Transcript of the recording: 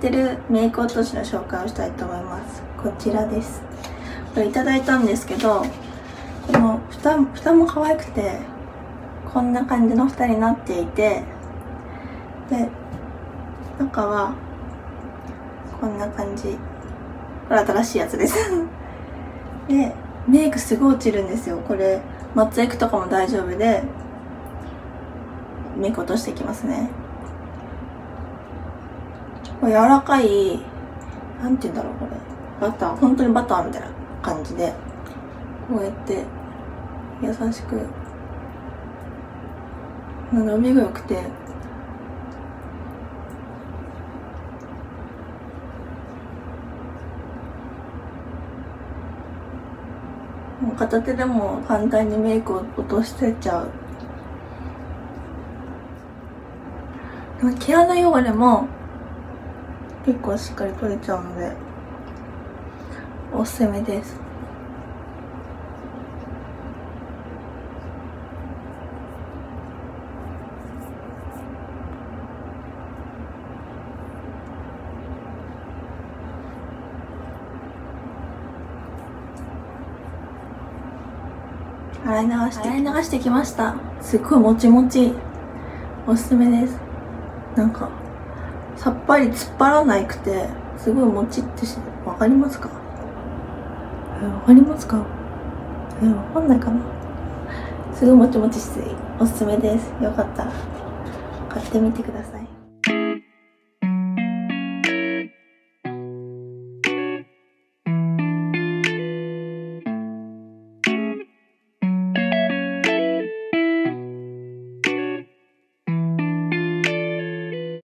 ってるメイク落としの紹介をしたいと思います。こちらです。これいただいたんですけど、この蓋も可愛くて、こんな感じの蓋になっていて、で中はこんな感じ。これ新しいやつですでメイクすごい落ちるんですよ。これマッツエクとかも大丈夫でメイク落としていきますね。これ柔らかい、なんて言うんだろう、これバター、本当にバターみたいな感じで、こうやって優しく伸びが良くて、もう片手でも簡単にメイクを落としてちゃう。毛穴汚れも結構しっかり取れちゃうのでおすすめです。洗い流してきました。すっごいもちもち、おすすめです。なんかさっぱり突っ張らなくて、すごいもちってして、わかりますか？わかりますか？わかんないかな。すごいもちもちしておすすめです。よかったら買ってみてください。